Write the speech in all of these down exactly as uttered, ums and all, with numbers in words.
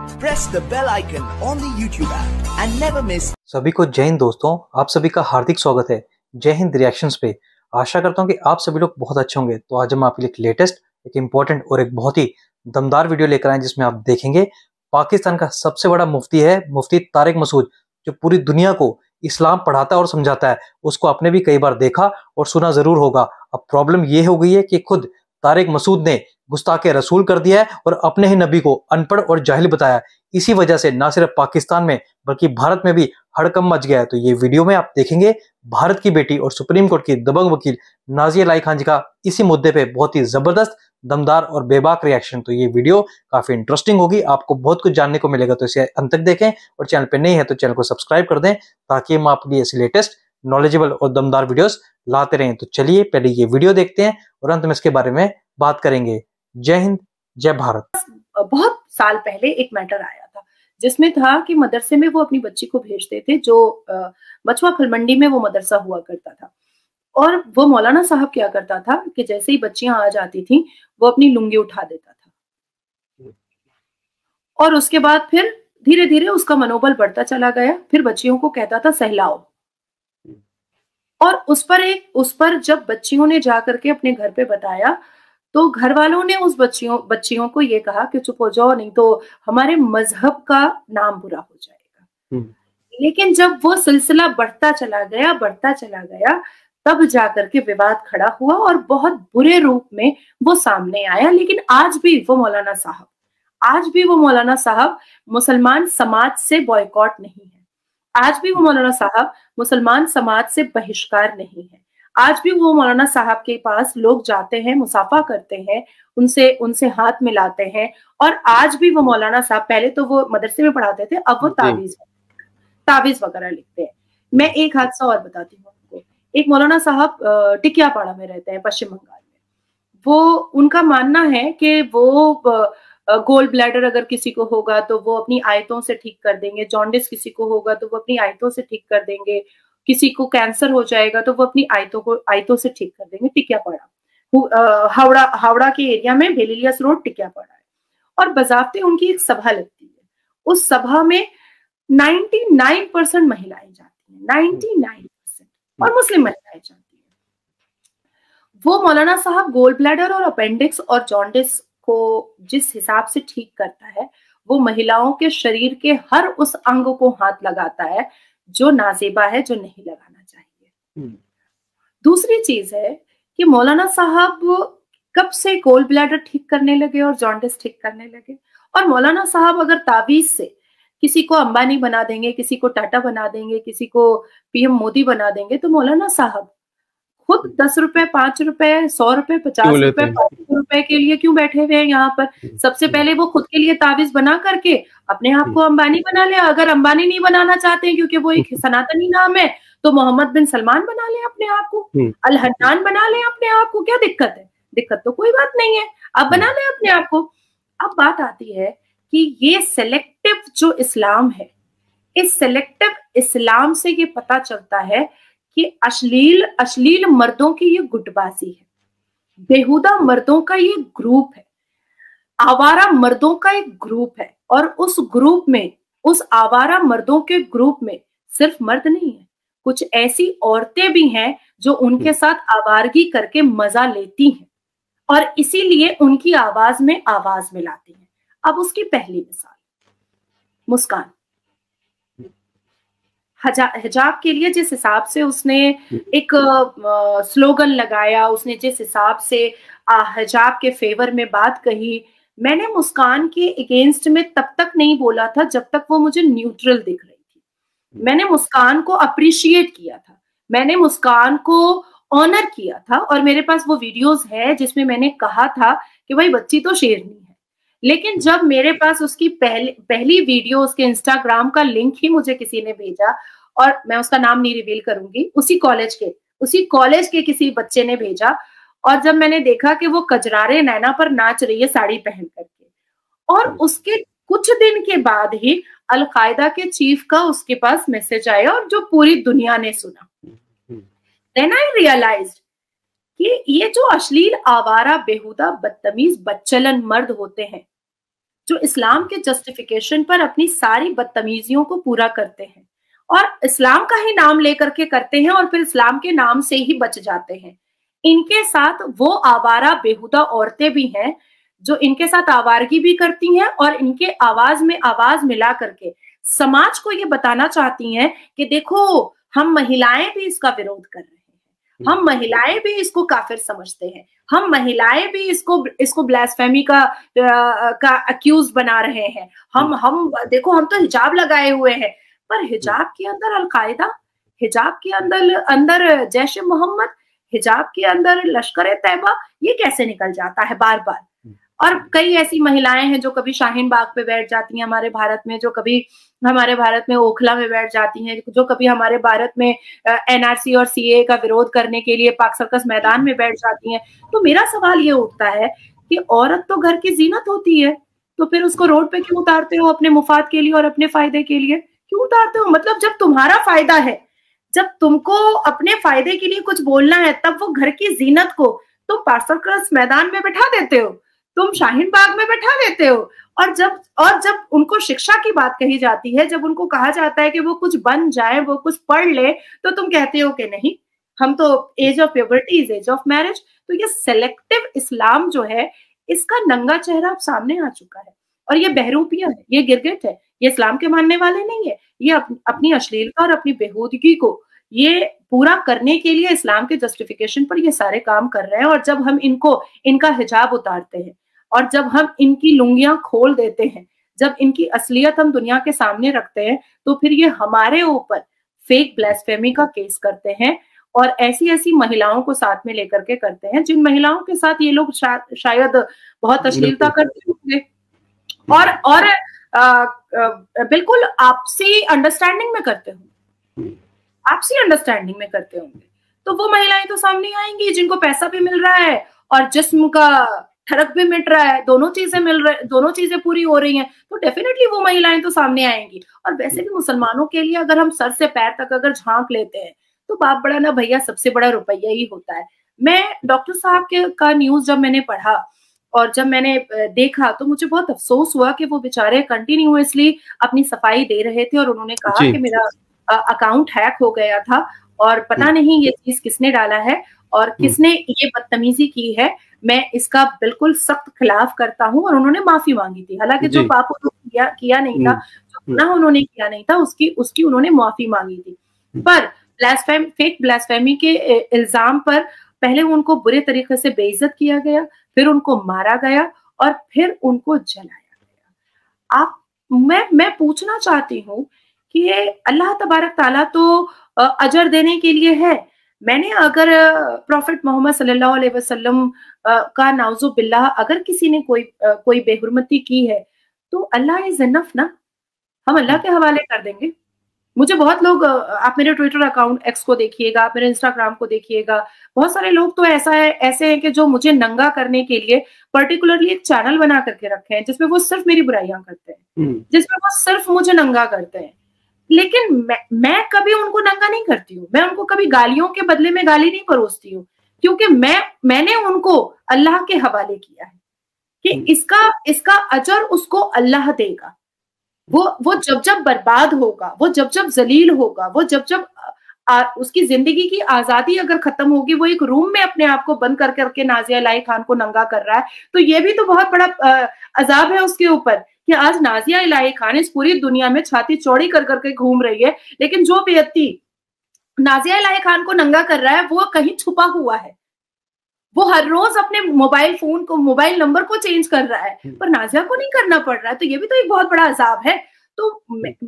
Press the bell icon on the YouTube app and never miss. सभी को जय हिंद दोस्तों, आप सभी का हार्दिक स्वागत है जय हिंद रिएक्शंस पे। आशा करता हूँ कि आप सभी लोग बहुत अच्छे होंगे। तो आज हम आपके लिए एक लेटेस्ट, एक इम्पोर्टेंट और एक बहुत ही दमदार वीडियो लेकर आए जिसमें आप देखेंगे पाकिस्तान का सबसे बड़ा मुफ्ती है मुफ्ती तारिक मसूद, जो पूरी दुनिया को इस्लाम पढ़ाता है और समझाता है। उसको आपने भी कई बार देखा और सुना जरूर होगा। अब प्रॉब्लम ये हो गई है कि खुद तारिक मसूद ने गुस्ताखे रसूल कर दिया है और अपने ही नबी को अनपढ़ और जाहिल बताया। इसी वजह से ना सिर्फ पाकिस्तान में बल्कि भारत में भी हड़कंप मच गया है। तो ये वीडियो में आप देखेंगे भारत की बेटी और सुप्रीम कोर्ट की दबंग वकील नाज़िया इलाही खान जी का इसी मुद्दे पे बहुत ही जबरदस्त, दमदार और बेबाक रिएक्शन। तो ये वीडियो काफी इंटरेस्टिंग होगी, आपको बहुत कुछ जानने को मिलेगा। तो इसे अंत तक देखें और चैनल पे नहीं है तो चैनल को सब्सक्राइब कर दें ताकि हम आपके लिए ऐसी लेटेस्ट, नॉलेजेबल और दमदार वीडियोस लाते रहें। तो चलिए पहले ये वीडियो देखते हैं और अंत में इसके बारे में बात करेंगे। जय हिंद, जय भारत। बहुत साल पहले एक मैटर आया था जिसमें था कि मदरसे में वो अपनी बच्ची को भेजते थे, जो मछुआ खलमंडी में वो मदरसा हुआ करता था। और वो मौलाना साहब क्या करता था कि जैसे ही बच्चियां आ जाती थी वो अपनी लुंगी उठा देता था और उसके बाद फिर धीरे धीरे उसका मनोबल बढ़ता चला गया। फिर बच्चियों को कहता था सहलाओ, और उस पर एक उस पर जब बच्चियों ने जाकर के अपने घर पे बताया तो घर वालों ने उस बच्चियों बच्चियों को ये कहा कि चुप हो जाओ, नहीं तो हमारे मजहब का नाम बुरा हो जाएगा। लेकिन जब वो सिलसिला बढ़ता चला गया बढ़ता चला गया तब जाकर के विवाद खड़ा हुआ और बहुत बुरे रूप में वो सामने आया। लेकिन आज भी वो मौलाना साहब आज भी वो मौलाना साहब मुसलमान समाज से बॉयकॉट नहीं है। आज भी वो मौलाना साहब मुसलमान समाज से बहिष्कार नहीं है। आज भी वो मौलाना साहब के पास लोग जाते हैं, मुसाफा करते हैं, उनसे उनसे हाथ मिलाते हैं। और आज भी वो मौलाना साहब, पहले तो वो मदरसे में पढ़ाते थे, अब वो तावीज तावीज वगैरह लिखते हैं। मैं एक हादसा और बताती हूँ आपको। एक मौलाना साहब टिकियापाड़ा में रहते हैं, पश्चिम बंगाल में। वो उनका मानना है कि वो गोल्ड ब्लैडर अगर किसी को होगा तो वो अपनी आयतों से ठीक कर देंगे, जॉन्डिस किसी को होगा तो वो अपनी आयतों से ठीक कर देंगे, किसी को कैंसर हो जाएगा तो वो अपनी आयतों को आयतों से ठीक कर देंगे। टिकियापाड़ा, हावड़ा हावड़ा के एरिया में बेलिलियस रोड टिकियापाड़ा है। और बजाते उनकी एक सभा लगती है। उस सभा में निन्यानवे परसेंट महिलाएं जाती हैं, निन्यानवे परसेंट, और मुस्लिम महिलाएं जाती हैं। वो मौलाना साहब गोल्ड ब्लैडर और अपेंडिक्स और जॉन्डिस को जिस हिसाब से ठीक करता है, वो महिलाओं के शरीर के हर उस अंग को हाथ लगाता है जो नाजेबा है, जो नहीं लगाना चाहिए। दूसरी चीज है कि मौलाना साहब कब से गोल्ड ब्लैडर ठीक करने लगे और जॉन्डिस ठीक करने लगे। और मौलाना साहब अगर तावीज से किसी को अंबानी बना देंगे, किसी को टाटा बना देंगे, किसी को पीएम मोदी बना देंगे, तो मौलाना साहब खुद दस रुपए, पांच रुपए, सौ रुपए, पचास रुपए, पांच सौ रुपए के लिए क्यों बैठे हुए हैं यहाँ पर? सबसे पहले वो खुद के लिए तावीज बना करके अपने आप को अंबानी बना ले। अगर अंबानी नहीं बनाना चाहते हैं क्योंकि वो एक सनातनी नाम है, तो मोहम्मद बिन सलमान बना ले अपने आप को, अल हन्नान बना ले अपने आप को। क्या दिक्कत है? दिक्कत तो कोई बात नहीं है, आप बना ले अपने आप को। अब बात आती है कि ये सेलेक्टिव जो इस्लाम है, इस सेलेक्टिव इस्लाम से ये पता चलता है कि अश्लील अश्लील मर्दों की ये गुटबाजी है, बेहुदा मर्दों का ये ग्रुप है, आवारा मर्दों का एक ग्रुप है। और उस ग्रुप में, उस आवारा मर्दों के ग्रुप में सिर्फ मर्द नहीं है, कुछ ऐसी औरतें भी हैं जो उनके साथ आवारगी करके मजा लेती हैं और इसीलिए उनकी आवाज में आवाज मिलाती हैं। अब उसकी पहली मिसाल मुस्कान। हिजाब के लिए जिस हिसाब से उसने एक स्लोगन लगाया, उसने जिस हिसाब से हिजाब के फेवर में बात कही, मैंने मुस्कान के अगेंस्ट में तब तक नहीं बोला था जब तक वो मुझे न्यूट्रल दिख रही थी। मैंने मुस्कान को अप्रिशिएट किया था, मैंने मुस्कान को ऑनर किया था। और मेरे पास वो वीडियोस है जिसमें मैंने कहा था कि भाई बच्ची तो शेरनी है। लेकिन जब मेरे पास उसकी पहली पहली वीडियो, उसके इंस्टाग्राम का लिंक ही मुझे किसी ने भेजा, और मैं उसका नाम नहीं रिवील करूंगी, उसी कॉलेज के उसी कॉलेज के किसी बच्चे ने भेजा, और जब मैंने देखा कि वो कजरारे नैना पर नाच रही है साड़ी पहन करके, और उसके कुछ दिन के बाद ही अल कायदा के चीफ का उसके पास मैसेज आया और जो पूरी दुनिया ने सुना। देन आई रियलाइज्ड कि ये जो अश्लील, आवारा, बेहुदा, बदतमीज, बच्चलन मर्द होते हैं जो इस्लाम के जस्टिफिकेशन पर अपनी सारी बदतमीजियों को पूरा करते हैं और इस्लाम का ही नाम लेकर के करते हैं और फिर इस्लाम के नाम से ही बच जाते हैं। इनके साथ वो आवारा बेहुदा औरतें भी हैं जो इनके साथ आवारगी भी करती हैं और इनके आवाज में आवाज मिला करके समाज को ये बताना चाहती हैं कि देखो हम महिलाएं भी इसका विरोध कर रहे हैं, हम महिलाएं भी इसको काफिर समझते हैं, हम महिलाएं भी इसको इसको ब्लास्फेमी का का अक्यूज बना रहे हैं, हम हम देखो हम तो हिजाब लगाए हुए हैं। पर हिजाब के अंदर अलकायदा, हिजाब के अंदर अंदर जैश ए मोहम्मद, हिजाब के अंदर लश्कर ए तैयबा, ये कैसे निकल जाता है बार बार। और कई ऐसी महिलाएं हैं जो कभी शाहीन बाग पे बैठ जाती हैं हमारे भारत में, जो कभी हमारे भारत में ओखला में बैठ जाती हैं, जो कभी हमारे भारत में एनआरसी और सीए का विरोध करने के लिए पाक सर्कस मैदान में बैठ जाती हैं। तो मेरा सवाल ये उठता है कि औरत तो घर की जीनत होती है, तो फिर उसको रोड पे क्यों उतारते हो अपने मुफाद के लिए और अपने फायदे के लिए क्यों उतारते हो? मतलब जब तुम्हारा फायदा है, जब तुमको अपने फायदे के लिए कुछ बोलना है, तब वो घर की जीनत को तुम पाक सर्कस मैदान में बैठा देते हो, तुम शाहीन बाग में बैठा देते हो। और जब और जब उनको शिक्षा की बात कही जाती है, जब उनको कहा जाता है कि वो कुछ बन जाए, वो कुछ पढ़ ले, तो तुम कहते हो कि नहीं, हम तो age of puberty is age of marriage. तो ये सेलेक्टिव इस्लाम जो है, इसका नंगा चेहरा अब सामने आ चुका है और ये बहरूपिया है, ये गिरगिट है, ये इस्लाम के मानने वाले नहीं है। ये अप, अपनी अश्लीलता और अपनी बेहूदगी को ये पूरा करने के लिए इस्लाम के जस्टिफिकेशन पर ये सारे काम कर रहे हैं। और जब हम इनको इनका हिजाब उतारते हैं और जब हम इनकी लुंगियां खोल देते हैं, जब इनकी असलियत हम दुनिया के सामने रखते हैं, तो फिर ये हमारे ऊपर फेक ब्लास्फेमी का केस करते हैं और ऐसी ऐसी महिलाओं को साथ में लेकर के करते हैं जिन महिलाओं के साथ ये लोग शा, शायद बहुत अश्लीलता करते होंगे और और आ, आ, बिल्कुल आपसी अंडरस्टैंडिंग में करते होंगे, आपसी अंडरस्टैंडिंग में करते होंगे। तो वो महिलाएं तो सामने आएंगी जिनको पैसा भी मिल रहा है और जिस्म का ठरक भी मिट रहा है, दोनों चीजें मिल रहे दोनों चीजें पूरी हो रही हैं, तो डेफिनेटली वो महिलाएं तो सामने आएंगी। और वैसे भी मुसलमानों के लिए अगर हम सर से पैर तक अगर झांक लेते हैं तो बाप बड़ा ना भैया सबसे बड़ा रुपया ही होता है। मैं डॉक्टर साहब के का न्यूज जब मैंने पढ़ा और जब मैंने देखा तो मुझे बहुत अफसोस हुआ कि वो बेचारे कंटिन्यूअसली अपनी सफाई दे रहे थे और उन्होंने कहा कि मेरा अकाउंट हैक हो गया था और पता नहीं ये चीज किसने डाला है और किसने ये बदतमीजी की है, मैं इसका बिल्कुल सख्त खिलाफ करता हूं। और उन्होंने माफी मांगी थी, हालांकि जो पाप उन्होंने किया, किया नहीं था, जो गुनाह उन्होंने किया नहीं था, उसकी उसकी उन्होंने माफी मांगी थी। पर ब्लास्फेमी, फेक ब्लास्फेमी के इल्जाम पर पहले उनको बुरे तरीके से बेइज्जत किया गया, फिर उनको मारा गया और फिर उनको जलाया गया। आप मैं मैं पूछना चाहती हूँ कि ये अल्लाह तबारक ताला तो अजर देने के लिए है। मैंने अगर प्रॉफिट मोहम्मद सल्लल्लाहु अलैहि वसल्लम का नाउज़ु बिल्लाह अगर किसी ने कोई कोई बेहुरमती की है तो अल्लाह इज इनफ ना, हम अल्लाह के हवाले कर देंगे। मुझे बहुत लोग, आप मेरे ट्विटर अकाउंट एक्स को देखिएगा, आप मेरे इंस्टाग्राम को देखिएगा, बहुत सारे लोग तो ऐसा है ऐसे हैं कि जो मुझे नंगा करने के लिए पर्टिकुलरली एक चैनल बना करके रखे हैं जिसमें वो सिर्फ मेरी बुराइयां करते हैं, जिसमें वो सिर्फ मुझे नंगा करते हैं। लेकिन मैं मैं कभी उनको नंगा नहीं करती हूँ, मैं उनको कभी गालियों के बदले में गाली नहीं परोसती हूँ, क्योंकि मैं मैंने उनको अल्लाह के हवाले किया है कि इसका इसका अजर उसको अल्लाह देगा। वो वो जब जब बर्बाद होगा, वो जब जब जलील होगा, वो जब जब आ, उसकी जिंदगी की आजादी अगर खत्म होगी, वो एक रूम में अपने आप को बंद कर करके नाजिया इलाही खान को नंगा कर रहा है, तो ये भी तो बहुत बड़ा अजाब है उसके ऊपर कि आज नाजिया इलाही खान इस पूरी दुनिया में छाती चौड़ी कर करके घूम रही है, लेकिन जो व्यक्ति नाजिया इलाही खान को नंगा कर रहा है वो कहीं छुपा हुआ है, वो हर रोज अपने मोबाइल फोन को मोबाइल नंबर को चेंज कर रहा है, पर नाजिया को नहीं करना पड़ रहा है। तो ये भी तो एक बहुत बड़ा अजाब है। तो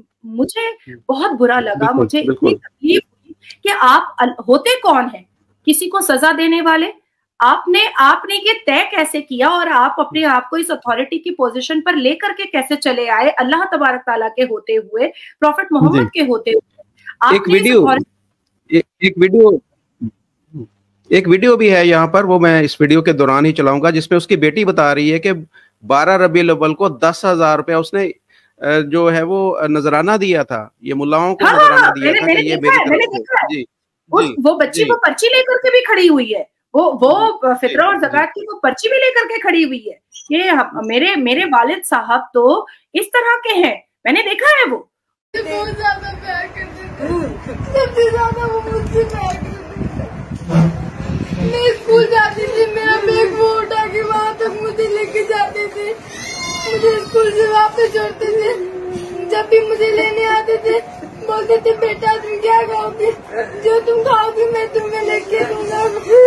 मुझे बहुत बुरा लगा, मुझे इतनी तकलीफ हुई कि आप होते कौन हैं किसी को सजा देने वाले? आपने आपने ये तय कैसे किया और आप अपने आप को इस अथॉरिटी की पोजीशन पर लेकर के कैसे चले आए, अल्लाह तबारक ताला के होते हुए, प्रॉफिट मोहम्मद के होते हुए? एक वीडियो एक, एक वीडियो एक वीडियो भी है यहाँ पर, वो मैं इस वीडियो के दौरान ही चलाऊंगा, जिसमें उसकी बेटी बता रही है कि बारह रबीउल अव्वल को दस हजार रुपया उसने जो है वो नजराना दिया था, ये मुल्लाओं को हाँ, नजराना हाँ, दिया मैंने, था मैंने कि ये मेरी तरफ से। जी, उस, जी, वो बच्ची जी, वो पर्ची लेकर के भी खड़ी हुई है, वो वो फितरा और ज़कात की वो पर्ची भी लेकर के खड़ी हुई है कि हम- मेरे मेरे वालिद साहब तो इस तरह के हैं, मैंने देखा है। वो बहुत ज्यादा प्यार करते थे, सबसे ज्यादा वो मुझसे प्यार करते थे। मैं स्कूल जाती थी, मेरा बैग वो उठा के वहाँ तक मुझे लेके जाते थे, मुझे स्कूल से वापस छोड़ते थे। जब भी मुझे लेने आते थे बोलते थे बेटा तुम क्या खाओगे, जो तुम खाओगे मैं तुम्हें लेके दूंगा।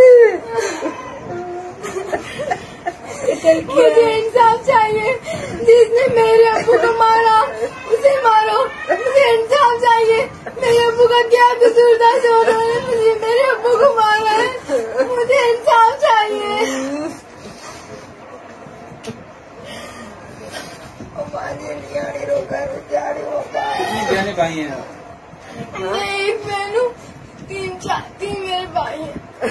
मुझे इंसाफ चाहिए, जिसने मेरे अब्बू को मारा उसे मारो, मुझे इंसाफ चाहिए। मेरे अब्बू का क्या कसूर था जो उन्होंने मुझे मेरे अब्बू को मारा है, मुझे इंसाफ चाहिए। बहनें भाई हैं? मैं एक बहन हूँ, तीन चार तीन मेरे भाई हैं।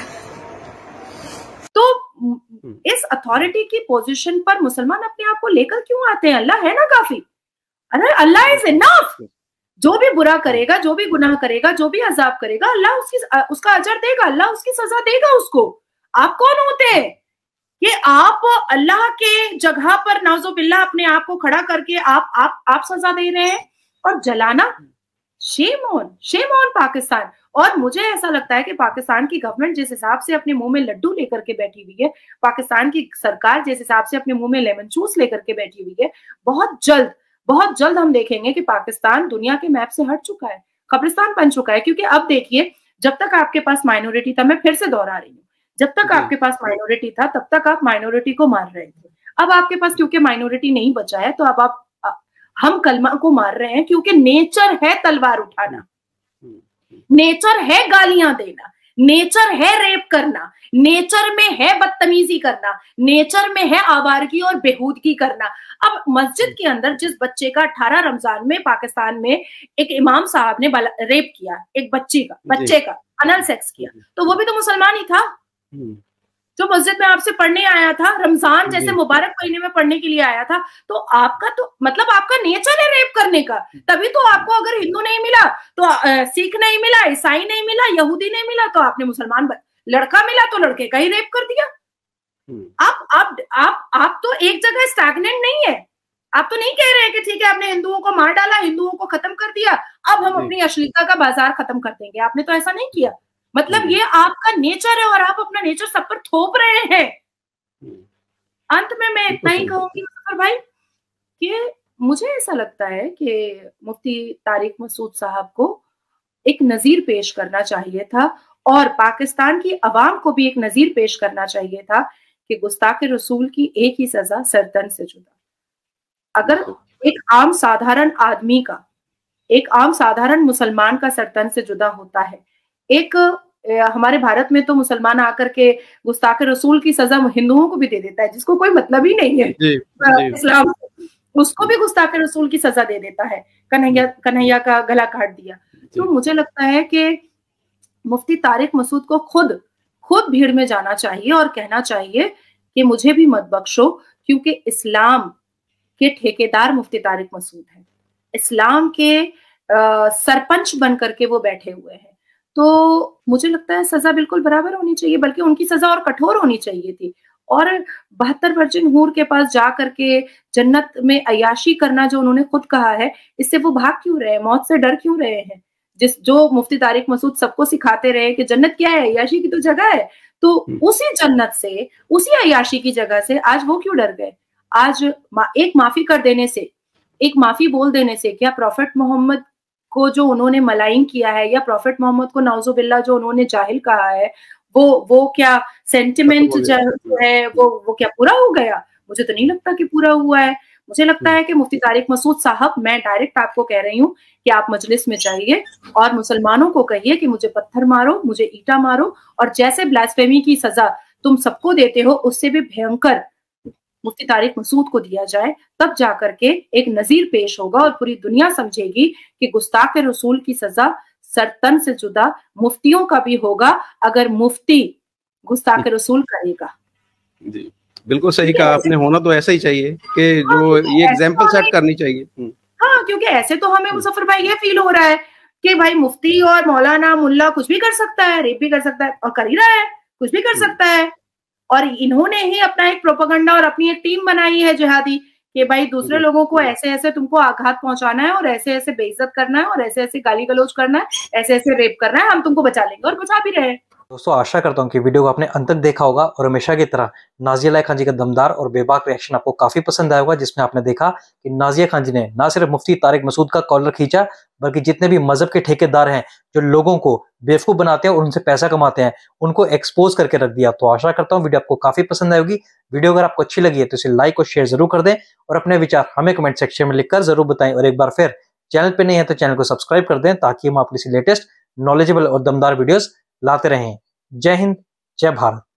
तो इस अथॉरिटी की पोजीशन पर मुसलमान अपने आप को लेकर क्यों आते हैं? अल्लाह है ना काफी, अरे अल्लाह इज इनफ। जो भी बुरा करेगा, जो भी गुनाह करेगा, जो भी अजाब करेगा, अल्लाह उसकी उसका अजर देगा, अल्लाह उसकी सजा देगा उसको। आप कौन होते हैं कि आप अल्लाह के जगह पर नाउजुबिल्लाह अपने आप को खड़ा करके आप आप आप सजा दे रहे हैं? और जलाना, shame on shame on Pakistan. और मुझे ऐसा लगता है कि पाकिस्तान की गवर्नमेंट जिस हिसाब से अपने मुंह में लड्डू लेकर के बैठी हुई है, पाकिस्तान की सरकार जिस हिसाब से अपने मुंह में लेमन जूस लेकर के बैठी हुई है, बहुत जल्द बहुत जल्द हम देखेंगे कि पाकिस्तान दुनिया के मैप से हट चुका है, कब्रिस्तान बन चुका है। क्योंकि अब देखिए, जब तक आपके पास माइनॉरिटी था, मैं फिर से दोहरा रही हूँ, जब तक आपके पास माइनॉरिटी था तब तक आप माइनॉरिटी को मार रहे थे। अब आपके पास क्योंकि माइनॉरिटी नहीं बचा है तो अब आप हम कलमा को मार रहे हैं, क्योंकि नेचर है तलवार उठाना, नेचर है गालियां देना, नेचर है रेप करना, नेचर में है बदतमीजी करना, नेचर में है आवारगी और बेहूदगी करना। अब मस्जिद के अंदर जिस बच्चे का अठारह रमजान में पाकिस्तान में एक इमाम साहब ने रेप किया, एक बच्ची का बच्चे का अनल सेक्स किया, तो वो भी तो मुसलमान ही था जो मस्जिद में आपसे पढ़ने आया था, रमजान जैसे मुबारक महीने में पढ़ने के लिए आया था। तो आपका तो मतलब आपका नेचर है रेप करने का। तभी तो आपको अगर हिंदू नहीं मिला तो आ, सिख नहीं मिला, ईसाई नहीं मिला, यहूदी नहीं मिला, तो आपने मुसलमान लड़का मिला तो लड़के का ही रेप कर दिया। आप आप आप आप तो एक जगह स्टैग्नेंट नहीं है। आप तो नहीं कह रहे हैं कि ठीक है आपने हिंदुओं को मार डाला, हिंदुओं को खत्म कर दिया, अब हम अपनी अश्लीलता का बाजार खत्म कर देंगे। आपने तो ऐसा नहीं किया। मतलब ये आपका नेचर है और आप अपना नेचर सब पर थोप रहे हैं। अंत में मैं इतना ही कहूंगी मुजफ्फर भाई कि मुझे ऐसा लगता है कि मुफ्ती तारिक मसूद साहब को एक नजीर पेश करना चाहिए था और पाकिस्तान की अवाम को भी एक नजीर पेश करना चाहिए था कि गुस्ताखे रसूल की एक ही सजा सरतन से जुदा। अगर एक आम साधारण आदमी का, एक आम साधारण मुसलमान का सरतन से जुदा होता है, एक हमारे भारत में तो मुसलमान आकर के गुस्ताखे रसूल की सजा हिंदुओं को भी दे देता है, जिसको कोई मतलब ही नहीं है जी, जी। इस्लाम, उसको भी गुस्ताखे रसूल की सजा दे देता है। कन्हैया कन्हैया का गला काट दिया। तो मुझे लगता है कि मुफ्ती तारिक मसूद को खुद खुद भीड़ में जाना चाहिए और कहना चाहिए कि मुझे भी मत बख्शो, क्योंकि इस्लाम के ठेकेदार मुफ्ती तारिक मसूद हैं, इस्लाम के आ, सरपंच बन करके वो बैठे हुए हैं। तो मुझे लगता है सजा बिल्कुल बराबर होनी चाहिए, बल्कि उनकी सजा और कठोर होनी चाहिए थी। और बहत्तर वर्जिन हूर के पास जा करके जन्नत में अयाशी करना जो उन्होंने खुद कहा है, इससे वो भाग क्यों रहे हैं, मौत से डर क्यों रहे हैं? जिस जो मुफ्ती तारिक मसूद सबको सिखाते रहे कि जन्नत क्या है, अयाशी की तो जगह है, तो उसी जन्नत से, उसी अयाशी की जगह से आज वो क्यों डर गए? आज एक माफी कर देने से, एक माफी बोल देने से क्या प्रॉफिट मोहम्मद को जो उन्होंने मलाइन किया है, या प्रॉफिट मोहम्मद को नाउजुबिल्लाह जो उन्होंने जाहिल कहा है, वो वो क्या सेंटिमेंट जो है वो वो क्या पूरा हो गया? मुझे तो नहीं लगता कि पूरा हुआ है। मुझे लगता है कि मुफ्ती तारिक मसूद साहब, मैं डायरेक्ट आपको कह रही हूँ कि आप मजलिस में जाइए और मुसलमानों को कहिए कि मुझे पत्थर मारो, मुझे ईटा मारो, और जैसे ब्लास्फेमी की सजा तुम सबको देते हो उससे भी भयंकर मुफ्ती तारिक मसूद को दिया जाए, तब जाकर के एक नजीर पेश होगा और पूरी दुनिया समझेगी कि गुस्ताखे रसूल की सजा सरतन से जुदा मुफ्तियों का भी होगा, अगर मुफ्ती गुस्ताखे रसूल करेगा। जी बिल्कुल सही कहा आपने, होना तो ऐसा ही चाहिए कि जो ये एग्जांपल सेट करनी चाहिए। हाँ, क्योंकि ऐसे तो हमें मुजफ्फर भाई ये फील हो रहा है कि भाई मुफ्ती और मौलाना मुल्ला कुछ भी कर सकता है, रेप भी कर सकता है, और कर ही रहा है, कुछ भी कर सकता है। और इन्होंने ही अपना एक प्रोपेगेंडा और अपनी एक टीम बनाई है जिहादी कि भाई दूसरे लोगों को ऐसे ऐसे तुमको आघात पहुंचाना है और ऐसे ऐसे बेइज्जत करना है और ऐसे ऐसे गाली गलौज करना है, ऐसे ऐसे रेप करना है, हम तुमको बचा लेंगे और बचा भी रहे हैं। दोस्तों आशा करता हूँ कि वीडियो को आपने अंत तक देखा होगा और हमेशा की तरह नाजिया खान जी का दमदार और बेबाक रिएक्शन आपको काफी पसंद आया होगा, जिसमें आपने देखा कि नाजिया खान जी ने ना सिर्फ मुफ्ती तारिक मसूद का कॉलर खींचा, बल्कि जितने भी मजहब के ठेकेदार हैं जो लोगों को बेवकूफ बनाते हैं और उनसे पैसा कमाते हैं, उनको एक्सपोज करके रख दिया। तो आशा करता हूँ वीडियो आपको काफी पसंद आएगी। वीडियो अगर आपको अच्छी लगी है तो इसे लाइक और शेयर जरूर कर दें और अपने विचार हमें कमेंट सेक्शन में लिखकर जरूर बताएं। और एक बार फिर चैनल पे नहीं है तो चैनल को सब्सक्राइब कर दें ताकि हम आपके लेटेस्ट नॉलेजेबल और दमदार वीडियोस लाते रहें। जय हिंद, जय भारत।